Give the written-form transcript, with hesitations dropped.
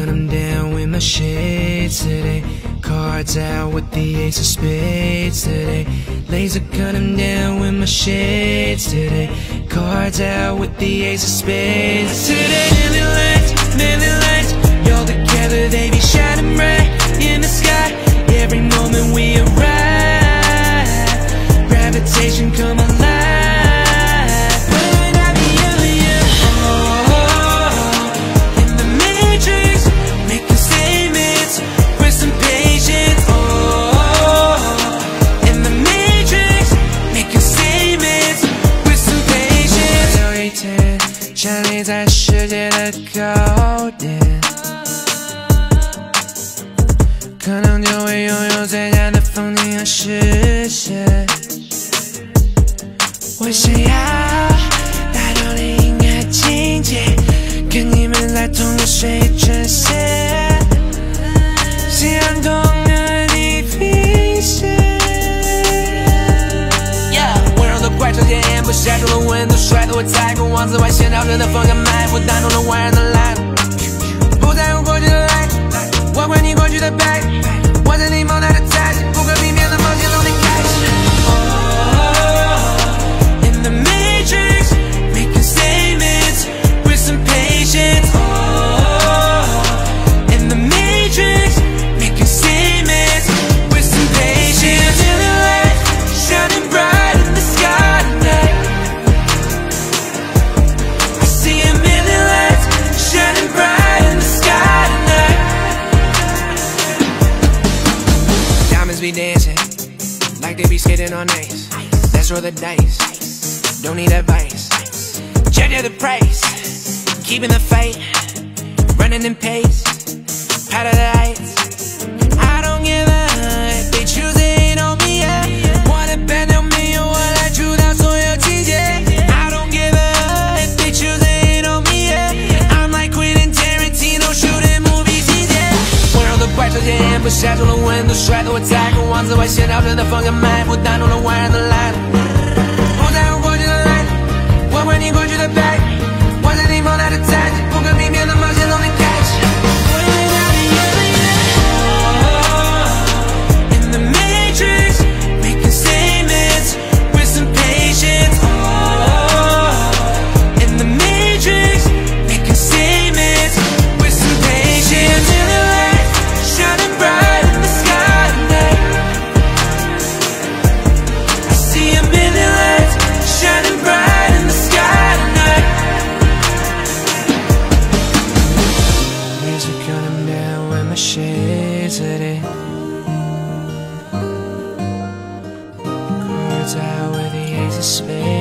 cut 'em down with my shades today. Cards out with the ace of spades today. Laser cut 'em down with my shades today. Cards out with the ace of spades today. Many lights, y'all together, they be shining bright in the sky. Every moment we arrive, gravitation come alive. When I be you, in the matrix, making statements with some patience. In the matrix, making statements with some patience. 有一天，站立在世界的高点，可能就会拥有最佳的风景和视线。我想要达到另一个境界，跟你们在同个水准线，夕阳同和你平线。温柔的怪兽检验不下除了温度，摔得我太空王子外线绕着的风格迈步，打动了万人的来路。不在乎过去的来，我管你过去的白，我在你梦来的台，不可避免的冒险从你开始。In the matrix, making statements with some patience. In the matrix, making statements with some patience. In the light, shining bright in the sky tonight. I see a million lights shining bright in the sky tonight. Diamonds be dancing like they be skating on ice. Let's roll the dice. Don't need advice. Judge of the price. Keeping the fight. Running in pace. Out of the heights. I don't give a if they choose it ain't on me yet. Wanna bet on me or what I choose out所有情节。I don't give a if they choose it ain't on me yet. I'm like Quentin Tarantino shooting movie 情节。温柔的怪兽检验不下除了温度，摔得我太空王子外线绕着的风格迈步，打动了万人的来路。不在乎过去的来，我管你过去的白，我在你梦来的台，不可避免的冒险从你开始。In the matrix, making statements with some patience. In the matrix, making statements with some patience. In the light, shining bright in the sky tonight. I see a million lights shining bright in the sky tonight. Music coming down with my shades today. Cards out with the ace of spades.